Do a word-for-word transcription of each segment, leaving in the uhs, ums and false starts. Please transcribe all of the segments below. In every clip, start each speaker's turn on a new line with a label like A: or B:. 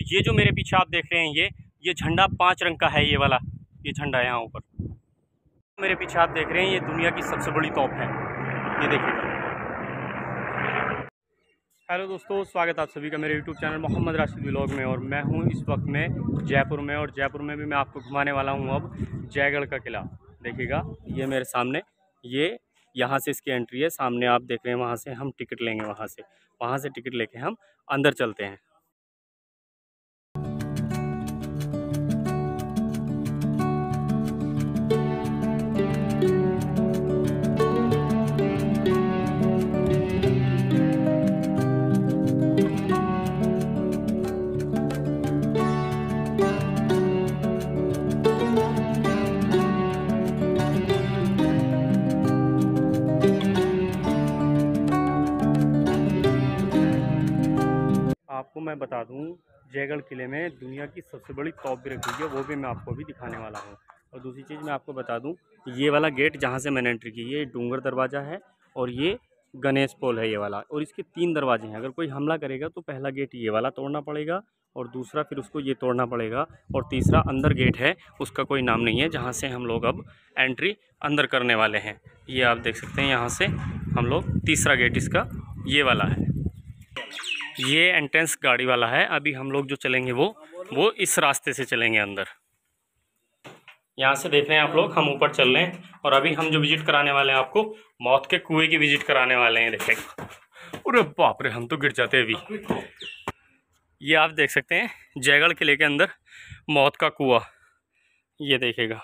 A: ये जो मेरे पीछे आप देख रहे हैं ये ये झंडा पांच रंग का है। ये वाला ये झंडा यहाँ ऊपर मेरे पीछे आप देख रहे हैं ये दुनिया की सबसे बड़ी तोप है। ये देखिएगा। हेलो दोस्तों, स्वागत आप सभी का मेरे YouTube channel Mohammad Rashid vlog में। और मैं हूँ इस वक्त में जयपुर में, और जयपुर में भी मैं आपको घुमाने वाला हूँ अब जयगढ़ का किला। देखिएगा ये मेरे सामने, ये यहाँ से इसकी एंट्री है। सामने आप देख रहे हैं, वहाँ से हम टिकट लेंगे, वहाँ से वहाँ से टिकट लेके हम अंदर चलते हैं। आपको मैं बता दूं, जयगढ़ किले में दुनिया की सबसे बड़ी तोप भी रखी है, वो भी मैं आपको अभी दिखाने वाला हूं। और दूसरी चीज़ मैं आपको बता दूं, ये वाला गेट जहां से मैंने एंट्री की, ये डूंगर दरवाज़ा है और ये गणेश पोल है ये वाला। और इसके तीन दरवाजे हैं। अगर कोई हमला करेगा तो पहला गेट ये वाला तोड़ना पड़ेगा, और दूसरा फिर उसको ये तोड़ना पड़ेगा, और तीसरा अंदर गेट है, उसका कोई नाम नहीं है, जहाँ से हम लोग अब एंट्री अंदर करने वाले हैं। ये आप देख सकते हैं, यहाँ से हम लोग तीसरा गेट इसका ये वाला है। ये एंट्रेंस गाड़ी वाला है। अभी हम लोग जो चलेंगे वो वो इस रास्ते से चलेंगे अंदर। यहाँ से देख रहे हैं आप लोग, हम ऊपर चल रहे हैं। और अभी हम जो विजिट कराने वाले हैं आपको, मौत के कुएं की विजिट कराने वाले हैं। देखेंगे, अरे बाप रे, हम तो गिर जाते हैं अभी। ये आप देख सकते हैं जयगढ़ किले के अंदर मौत का कुआं। ये देखेगा,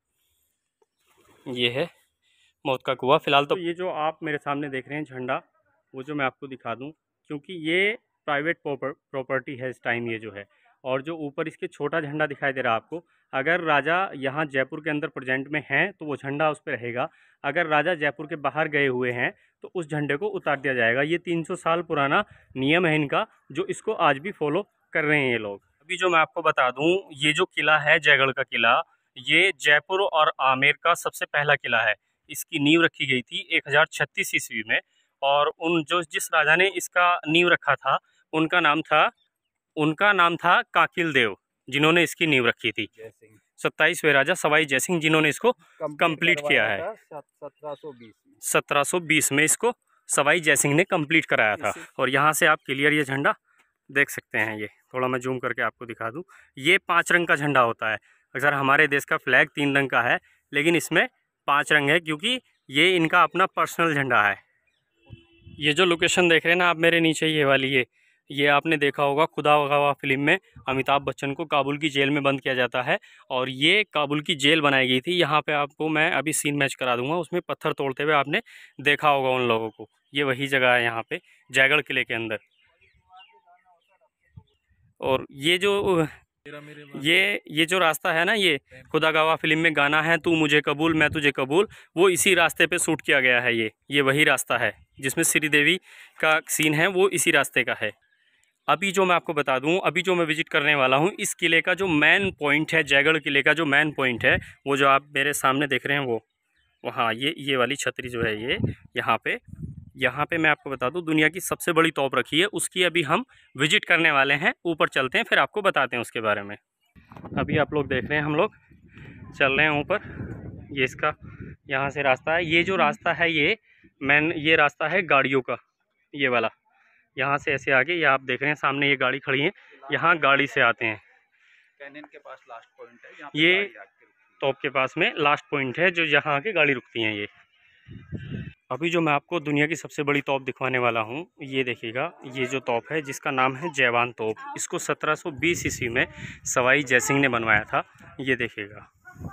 A: ये है मौत का कुआं। फिलहाल तो ये जो आप मेरे सामने देख रहे हैं झंडा, वो जो मैं आपको दिखा दूं, क्योंकि ये प्राइवेट प्रॉपर्टी है इस टाइम ये जो है। और जो ऊपर इसके छोटा झंडा दिखाई दे रहा है आपको, अगर राजा यहाँ जयपुर के अंदर प्रेजेंट में हैं तो वो झंडा उस पर रहेगा। अगर राजा जयपुर के बाहर गए हुए हैं तो उस झंडे को उतार दिया जाएगा। ये तीन सौ साल पुराना नियम है इनका, जो इसको आज भी फॉलो कर रहे हैं ये लोग। अभी जो मैं आपको बता दूँ, ये जो किला है जयगढ़ का किला, ये जयपुर और आमेर का सबसे पहला किला है। इसकी नींव रखी गई थी एक हज़ार छत्तीस ईस्वी में। और उन जो जिस राजा ने इसका नींव रखा था, उनका नाम था उनका नाम था काकिल देव, जिन्होंने इसकी नींव रखी थी। सत्ताईसवें राजा सवाई जयसिंह, जिन्होंने इसको कंप्लीट किया है। सत्रह सौ बीस में इसको सवाई जयसिंह ने कंप्लीट कराया था। और यहाँ से आप क्लियर ये झंडा देख सकते हैं। ये थोड़ा मैं जूम करके आपको दिखा दूँ, ये पाँच रंग का झंडा होता है। अक्सर हमारे देश का फ्लैग तीन रंग का है, लेकिन इसमें पाँच रंग है, क्योंकि ये इनका अपना पर्सनल झंडा है। ये जो लोकेशन देख रहे हैं ना आप मेरे नीचे, ये वाली ये ये आपने देखा होगा खुदा गवाह फिल्म में अमिताभ बच्चन को काबुल की जेल में बंद किया जाता है, और ये काबुल की जेल बनाई गई थी। यहाँ पे आपको मैं अभी सीन मैच करा दूंगा, उसमें पत्थर तोड़ते हुए आपने देखा होगा उन लोगों को। ये वही जगह है यहाँ पे जयगढ़ किले के अंदर। और ये जो ये ये जो रास्ता है ना, ये खुदा गवाह फिल्म में गाना है तू मुझे कबूल मैं तुझे कबूल, वो इसी रास्ते पे शूट किया गया है। ये ये वही रास्ता है जिसमें श्रीदेवी का सीन है, वो इसी रास्ते का है। अभी जो मैं आपको बता दूं, अभी जो मैं विजिट करने वाला हूं, इस किले का जो मेन पॉइंट है, जयगढ़ किले का जो मेन पॉइंट है, वो जो आप मेरे सामने देख रहे हैं वो वहाँ ये ये वाली छतरी जो है, ये यहाँ पे यहाँ पे मैं आपको बता दूं दुनिया की सबसे बड़ी तोप रखी है। उसकी अभी हम विजिट करने वाले हैं। ऊपर चलते हैं, फिर आपको बताते हैं उसके बारे में। अभी आप लोग देख रहे हैं, हम लोग चल रहे हैं ऊपर। ये इसका यहाँ से रास्ता है। ये जो रास्ता है ये मैन ये रास्ता है गाड़ियों का, ये वाला। यहाँ से ऐसे आगे, ये आप देख रहे हैं सामने ये गाड़ी खड़ी है, यहाँ गाड़ी से आते हैं।
B: कैनियन के पास लास्ट पॉइंट है,
A: ये तोप के पास में लास्ट पॉइंट है, जो यहाँ आके गाड़ी रुकती हैं ये। अभी जो मैं आपको दुनिया की सबसे बड़ी तोप दिखवाने वाला हूँ, ये देखिएगा। ये जो तोप है जिसका नाम है जयवान तोप, इसको सत्रह सौ बीस ईस्वी में सवाई जयसिंह ने बनवाया था। ये देखिएगा,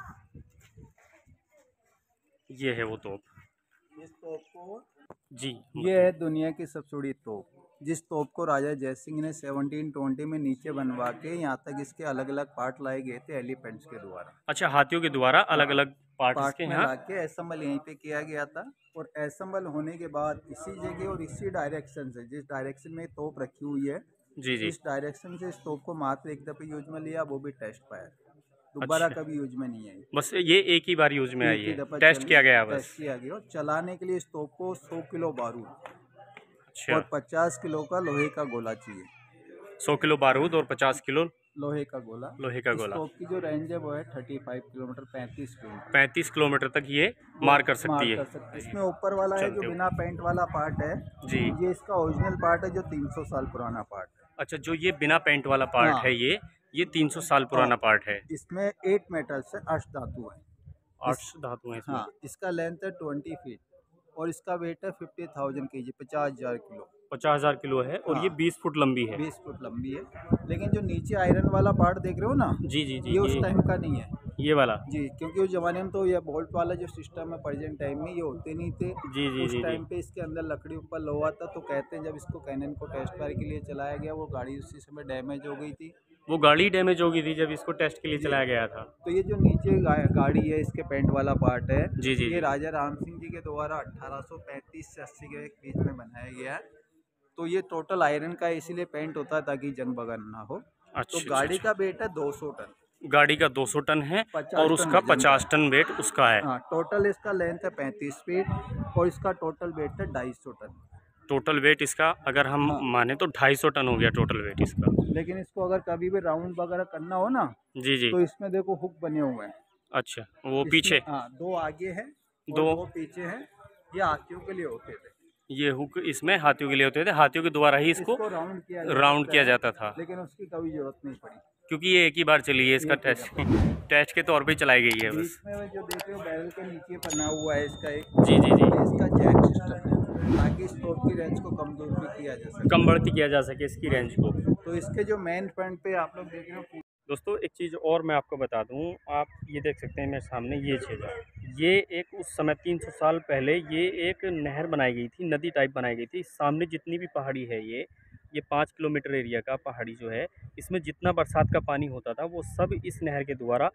A: ये है वो तोप।
B: इस तोप को
A: जी,
B: ये है दुनिया की सबसे बड़ी तोप, जिस तोप को राजा जयसिंह ने सत्रह सौ बीस में नीचे बनवा के यहाँ तक इसके अलग अलग पार्ट लाए गए थे एलिफेंट्स के द्वारा।
A: अच्छा, हाथियों के द्वारा अलग अलग पार्ट
B: पार्ट
A: इसके
B: में
A: यहाँ
B: लाके असेंबल यहीं पे किया गया था। और असेंबल होने के बाद इसी जगह और इसी डायरेक्शन से, जिस डायरेक्शन में तोप रखी हुई है,
A: जी जी
B: इस डायरेक्शन से इस तोप को मात्र एक दफे यूज में लिया, वो भी टेस्ट फायर। दोबारा
A: अच्छा,
B: कभी यूज में नहीं आई,
A: बस ये एक ही बार यूज में आई
B: एक ही
A: है,
B: दफा
A: टेस्ट किया गया बस।
B: टेस्ट किया गया। और चलाने के लिए इस तोप को सौ किलो बारूद
A: अच्छा,
B: और पचास किलो का लोहे का गोला चाहिए।
A: सौ किलो बारूद और पचास किलो
B: लोहे का गोला।
A: लोहे का गोला।
B: तोप की जो रेंज है वो है पैंतीस किलोमीटर, पैंतीस किलोमीटर
A: पैंतीस किलोमीटर तक ये मार कर सकती
B: मार
A: है।
B: कर सकती है। इसमें ऊपर वाला है जो बिना पेंट वाला पार्ट है
A: जी,
B: ये इसका ओरिजिनल पार्ट है जो तीन सौ साल पुराना पार्ट है।
A: अच्छा, जो ये बिना पेंट वाला पार्ट
B: हाँ।
A: है ये ये तीन सौ साल पुराना पार्ट है।
B: इसमें एट मेटल से अष्ट धातु है।
A: आठ धातु है इसमें।
B: हाँ, इसका लेंथ है ट्वेंटी फीट और इसका वेट है फिफ्टी थाउजेंड के जी, पचास हजार किलो।
A: पचास हजार किलो है और
B: हाँ,
A: ये बीस फुट लंबी है।
B: बीस फुट लंबी है। लेकिन जो नीचे आयरन वाला पार्ट देख रहे हो ना,
A: जी जी जी,
B: ये उस टाइम का नहीं है,
A: ये वाला।
B: जी, क्योंकि उस जमाने में तो ये बोल्ट वाला जो सिस्टम है प्रेजेंट टाइम में ये होते नहीं थे।
A: जी जी
B: उस
A: जी
B: टाइम पे इसके अंदर लकड़ी ऊपर लोहा था, तो कहते हैं जब इसको कैनन को टेस्ट फायर के लिए चलाया गया वो गाड़ी उसी समय डैमेज हो गई थी।
A: वो गाड़ी डैमेज हो गई थी जब इसको टेस्ट के लिए चलाया गया था।
B: तो ये जो नीचे गा, गाड़ी है इसके पेंट वाला पार्ट है,
A: जी जी,
B: ये
A: जी।
B: राजा राम सिंह जी के द्वारा अठारह सौ पैंतीस से अस्सी के बीच में बनाया गया है। तो ये टोटल आयरन का इसीलिए पेंट होता है ताकि जंग बगन ना हो।
A: अच्छा,
B: तो गाड़ी
A: अच्छा,
B: का वेट है दो सौ टन।
A: गाड़ी का दो सौ टन है और उसका पचास टन वेट उसका है।
B: हाँ, टोटल इसका लेंथ है पैंतीस फीट और इसका टोटल वेट है ढाई सौ टन।
A: टोटल वेट इसका अगर हम
B: हाँ।
A: माने तो ढाई सौ टन हो गया टोटल वेट इसका।
B: लेकिन इसको अगर कभी भी राउंड वगैरह करना हो ना,
A: जी जी,
B: तो इसमें देखो हुक बने हुए हैं।
A: अच्छा, वो पीछे
B: हाँ, दो आगे हैं और
A: दो
B: दो पीछे हैं। ये हाथियों के लिए होते थे।
A: ये हुक इसमें हाथियों के लिए होते थे, हाथियों के द्वारा ही इसको
B: इसको राउंड किया
A: राउंड किया जाता था।
B: लेकिन उसकी कभी जरूरत नहीं पड़ी
A: क्योंकि ये एक ही बार चली है, इसका टेस्ट टेस्ट के तौर पे चलाई गई है बस।
B: इसमें जो देख रहे हो बैरल के नीचे बना हुआ है इसका एक,
A: जी जी जी,
B: इसका जैक सिस्टम है ताकि इस तोप की रेंज को कम दूर भी किया जा सके,
A: कम बढ़ती किया जा सके इसकी रेंज को।
B: तो इसके जो मेन पॉइंट पे आप लोग देख रहे हो।
A: दोस्तों एक चीज़ और मैं आपको बता दूं, आप ये देख सकते हैं मेरे सामने ये चीज़ है, ये एक उस समय तीन सौ साल पहले ये एक नहर बनाई गई थी, नदी टाइप बनाई गई थी। सामने जितनी भी पहाड़ी है ये ये पाँच किलोमीटर एरिया का पहाड़ी जो है, इसमें जितना बरसात का पानी होता था वो सब इस नहर के द्वारा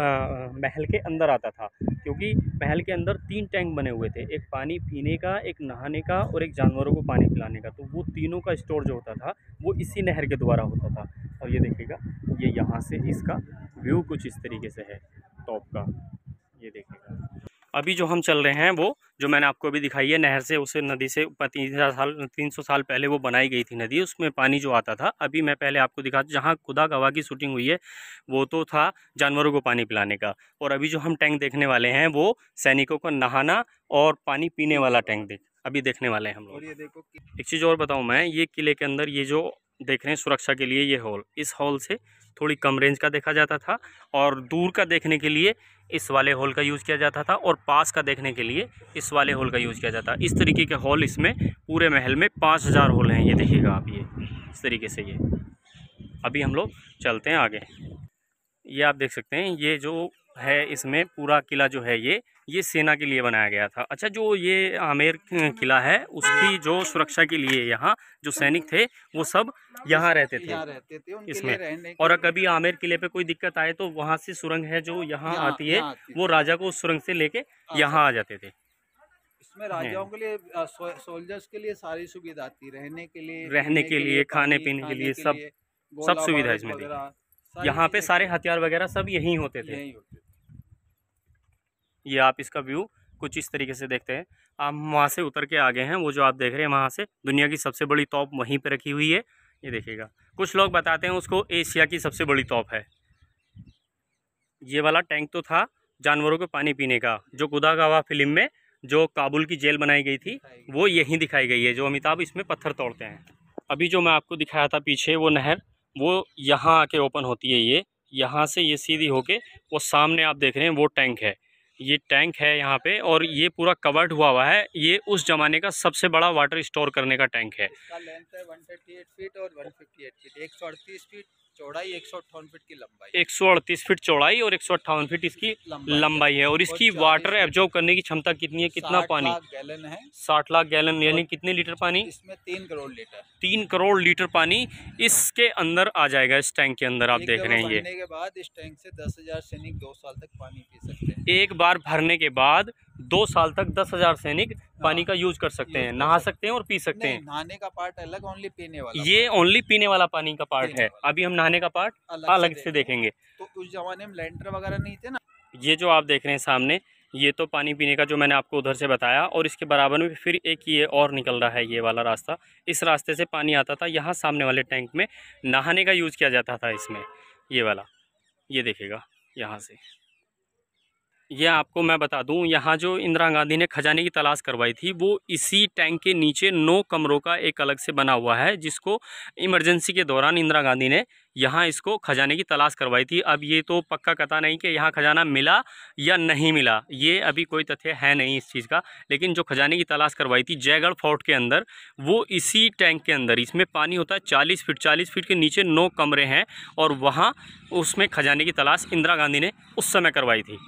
A: महल के अंदर आता था। क्योंकि महल के अंदर तीन टैंक बने हुए थे, एक पानी पीने का, एक नहाने का और एक जानवरों को पानी पिलाने का। तो वो तीनों का स्टोर जो होता था वो इसी नहर के द्वारा होता था। और ये देखिएगा, ये यहाँ से इसका व्यू कुछ इस तरीके से है टॉप का, ये देखिएगा। अभी जो हम चल रहे हैं वो जो मैंने आपको अभी दिखाई है नहर से, उसे नदी से तीन हज़ार साल तीन सौ साल पहले वो बनाई गई थी नदी, उसमें पानी जो आता था। अभी मैं पहले आपको दिखा, जहाँ खुदा गवाह की शूटिंग हुई है वो तो था जानवरों को पानी पिलाने का, और अभी जो हम टैंक देखने वाले हैं वो सैनिकों को नहाना और पानी पीने वाला टैंक देख अभी देखने वाले हैं हम लोग।
B: और ये देखो
A: एक चीज़ और बताऊँ मैं, ये किले के अंदर ये जो देख रहे हैं सुरक्षा के लिए ये हॉल, इस हॉल से थोड़ी कम रेंज का देखा जाता था और दूर का देखने के लिए इस वाले हॉल का यूज़ किया जाता था और पास का देखने के लिए इस वाले हॉल का यूज़ किया जाता है। इस तरीके के हॉल इसमें पूरे महल में पाँच हज़ार हॉल हैं, ये देखिएगा आप, ये इस तरीके से। ये अभी हम लोग चलते हैं आगे। ये आप देख सकते हैं, ये जो है इसमें पूरा किला जो है ये ये सेना के लिए बनाया गया था। अच्छा, जो ये आमेर किला है उसकी जो सुरक्षा के लिए यहाँ जो सैनिक थे वो सब यहाँ रहते थे,
B: यहाँ रहते थे उनके
A: इसमें।
B: लिए रहने
A: और कभी आमेर किले पे कोई दिक्कत आए तो वहाँ से सुरंग है जो यहाँ
B: यहाँ-
A: आती है,
B: यहाँ आती
A: वो राजा को उस सुरंग से लेके यहाँ आ जाते थे।
B: इसमें राजाओं के लिए, सो, सोल्जर्स के लिए सारी सुविधा थी, रहने के लिए,
A: रहने के लिए, खाने पीने के लिए, सब सब सुविधा इसमें थी। यहाँ पे सारे हथियार वगैरह सब यहीं होते थे। ये आप इसका व्यू कुछ इस तरीके से देखते हैं। आप वहाँ से उतर के आगे हैं, वो जो आप देख रहे हैं वहाँ से दुनिया की सबसे बड़ी तोप वहीं पे रखी हुई है, ये देखिएगा। कुछ लोग बताते हैं उसको एशिया की सबसे बड़ी तोप है। ये वाला टैंक तो था जानवरों को पानी पीने का, जो खुदा गवाह फिल्म में जो काबुल की जेल बनाई गई थी वो यहीं दिखाई गई है, जो अमिताभ इसमें पत्थर तोड़ते हैं। अभी जो मैं आपको दिखाया था पीछे वो नहर, वो यहाँ आके ओपन होती है। ये यहाँ से ये सीधी होके वो सामने आप देख रहे हैं वो टैंक है, ये टैंक है यहाँ पे, और ये पूरा कवर्ड हुआ हुआ है। ये उस ज़माने का सबसे बड़ा वाटर स्टोर करने का टैंक है।
B: इसका लेंथ है एक सौ अड़तीस फीट और एक सौ अट्ठावन फीट, एक सौ अड़तीस फीट चौड़ाई, एक सौ अट्ठावन फीट की लंबाई,
A: एक सौ अड़तीस फीट चौड़ाई और एक सौ अट्ठावन फीट इसकी लंबाई है। और इसकी वाटर एब्जॉर्ब करने की क्षमता कितनी है, कितना पानी?
B: गैलन है,
A: साठ लाख गैलन, यानी कितने लीटर पानी?
B: इसमें तीन करोड़ लीटर
A: तीन करोड़ लीटर पानी इसके अंदर आ जाएगा, इस टैंक के अंदर। आप देख रहे हैं ये
B: के बाद इस टैंक से दस हजार सैनिक दो साल तक पानी पी सकते हैं।
A: एक बार भरने के बाद दो साल तक दस हजार सैनिक पानी का यूज कर सकते हैं, नहा सकते हैं और पी सकते हैं।
B: नहाने का पार्ट अलग, ओनली पीने वाला,
A: ये ओनली पीने वाला पानी का पार्ट है। अभी हम नहाने का पार्ट अलग से देखेंगे।
B: तो उस जमाने में लैंटर वगैरह नहीं थे ना।
A: ये जो आप देख रहे हैं सामने, ये तो पानी पीने का जो मैंने आपको उधर से बताया, और इसके बराबर में फिर एक ये और निकल रहा है, ये वाला रास्ता। इस रास्ते से पानी आता था, यहाँ सामने वाले टैंक में नहाने का यूज़ किया जाता था इसमें, ये वाला, ये देखिएगा यहाँ से। ये आपको मैं बता दूं, यहाँ जो इंदिरा गांधी ने खजाने की तलाश करवाई थी वो इसी टैंक के नीचे नौ कमरों का एक अलग से बना हुआ है, जिसको इमरजेंसी के दौरान इंदिरा गांधी ने यहाँ इसको खजाने की तलाश करवाई थी। अब ये तो पक्का कता नहीं कि यहाँ खजाना मिला या नहीं मिला, ये अभी कोई तथ्य है नहीं इस चीज़ का, लेकिन जो खजाने की तलाश करवाई थी जयगढ़ फोर्ट के अंदर, वो इसी टैंक के अंदर, इसमें पानी होता है चालीस फीट, चालीस फीट के नीचे नौ कमरे हैं, और वहाँ उसमें खजाने की तलाश इंदिरा गांधी ने उस समय करवाई थी।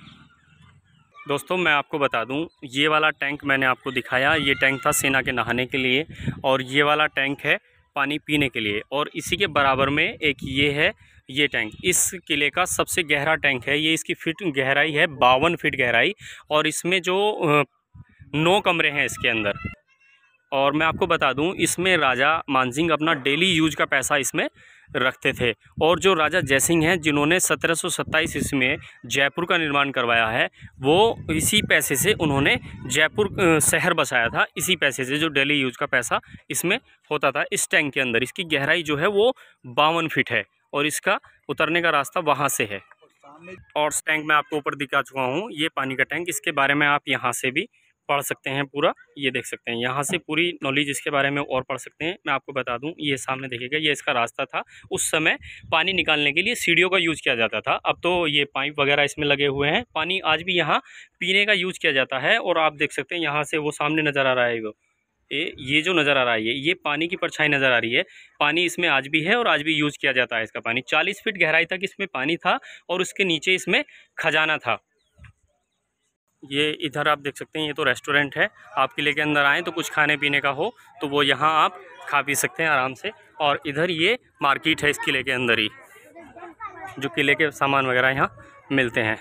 A: दोस्तों मैं आपको बता दूं, ये वाला टैंक मैंने आपको दिखाया, ये टैंक था सेना के नहाने के लिए, और ये वाला टैंक है पानी पीने के लिए, और इसी के बराबर में एक ये है, ये टैंक इस किले का सबसे गहरा टैंक है। ये इसकी फीट गहराई है बावन फीट गहराई, और इसमें जो नौ कमरे हैं इसके अंदर। और मैं आपको बता दूं, इसमें राजा मानसिंह अपना डेली यूज का पैसा इसमें रखते थे, और जो राजा जयसिंह हैं जिन्होंने सत्रह सौ सत्ताईस ईस्वी में जयपुर का निर्माण करवाया है, वो इसी पैसे से उन्होंने जयपुर शहर बसाया था, इसी पैसे से जो डेली यूज का पैसा इसमें होता था इस टैंक के अंदर। इसकी गहराई जो है वो बावन फीट है, और इसका उतरने का रास्ता वहाँ से है। और टैंक मैं आपको ऊपर दिखा चुका हूँ, ये पानी का टैंक, इसके बारे में आप यहाँ से भी पढ़ सकते हैं पूरा, ये देख सकते हैं, यहाँ से पूरी नॉलेज इसके बारे में और पढ़ सकते हैं। मैं आपको बता दूं, ये सामने देखिएगा, ये इसका रास्ता था। उस समय पानी निकालने के लिए सीढ़ियों का यूज़ किया जाता था, अब तो ये पाइप वगैरह इसमें लगे हुए हैं। पानी आज भी यहाँ पीने का यूज़ किया जाता है, और आप देख सकते हैं यहाँ से वो सामने नज़र आ रहा है, वो ये ये जो नज़र आ रहा है, ये ये पानी की परछाई नज़र आ रही है। पानी इसमें आज भी है, और आज भी यूज़ किया जाता है इसका पानी। चालीस फीट गहराई तक इसमें पानी था, और उसके नीचे इसमें खजाना था। ये इधर आप देख सकते हैं, ये तो रेस्टोरेंट है। आप किले के अंदर आएँ तो कुछ खाने पीने का हो तो वो यहाँ आप खा पी सकते हैं आराम से। और इधर ये मार्केट है इस किले के अंदर ही, जो किले के सामान वगैरह यहाँ मिलते हैं।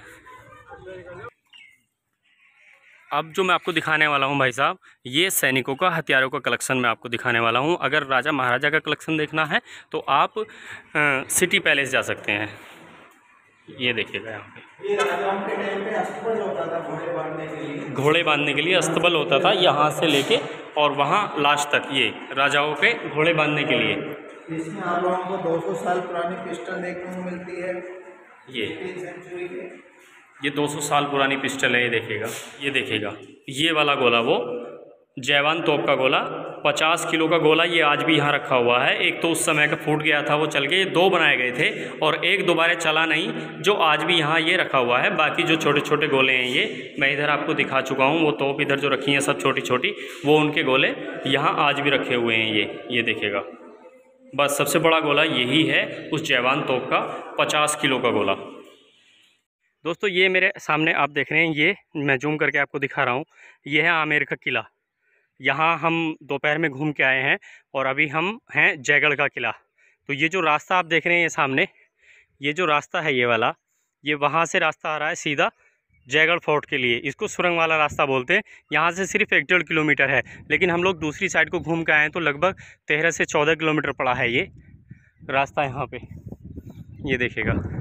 A: अब जो मैं आपको दिखाने वाला हूँ भाई साहब, ये सैनिकों का, हथियारों का कलेक्शन मैं आपको दिखाने वाला हूँ। अगर राजा महाराजा का कलेक्शन देखना है तो आप आ, सिटी पैलेस जा सकते हैं। ये देखिएगा, यहाँ पे
B: ये राजाओं के टाइम पे अस्तबल होता था घोड़े बांधने के लिए,
A: घोड़े बांधने के लिए अस्तबल होता था, यहाँ से लेके और वहाँ लास्ट तक, ये राजाओं के घोड़े बांधने के लिए।
B: इसमें आप लोगों को दो सौ साल पुरानी पिस्टल देखने को मिलती है,
A: ये
B: सेंचुरी के।
A: ये दो सौ साल पुरानी पिस्टल है, ये देखिएगा, ये देखिएगा, ये वाला गोला, वो जैवान तोप का गोला, पचास किलो का गोला, ये आज भी यहाँ रखा हुआ है। एक तो उस समय का फूट गया था, वो चल गए, दो बनाए गए थे, और एक दोबारा चला नहीं, जो आज भी यहाँ ये रखा हुआ है। बाकी जो छोटे छोटे गोले हैं, ये मैं इधर आपको दिखा चुका हूँ। वो तोप इधर जो रखी हैं सब छोटी छोटी, वो उनके गोले यहाँ आज भी रखे हुए हैं। ये ये देखिएगा, बस सबसे बड़ा गोला यही है, उस जैवान तोप का पचास किलो का गोला। दोस्तों ये मेरे सामने आप देख रहे हैं, ये मैं जूम करके आपको दिखा रहा हूँ, ये है आमेर का किला। यहाँ हम दोपहर में घूम के आए हैं, और अभी हम हैं जयगढ़ का किला। तो ये जो रास्ता आप देख रहे हैं ये सामने, ये जो रास्ता है ये वाला, ये वहाँ से रास्ता आ रहा है सीधा जयगढ़ फोर्ट के लिए। इसको सुरंग वाला रास्ता बोलते हैं। यहाँ से सिर्फ एक डेढ़ किलोमीटर है, लेकिन हम लोग दूसरी साइड को घूम के आए हैं तो लगभग तेरह से चौदह किलोमीटर पड़ा है ये रास्ता यहाँ पे, ये देखिएगा।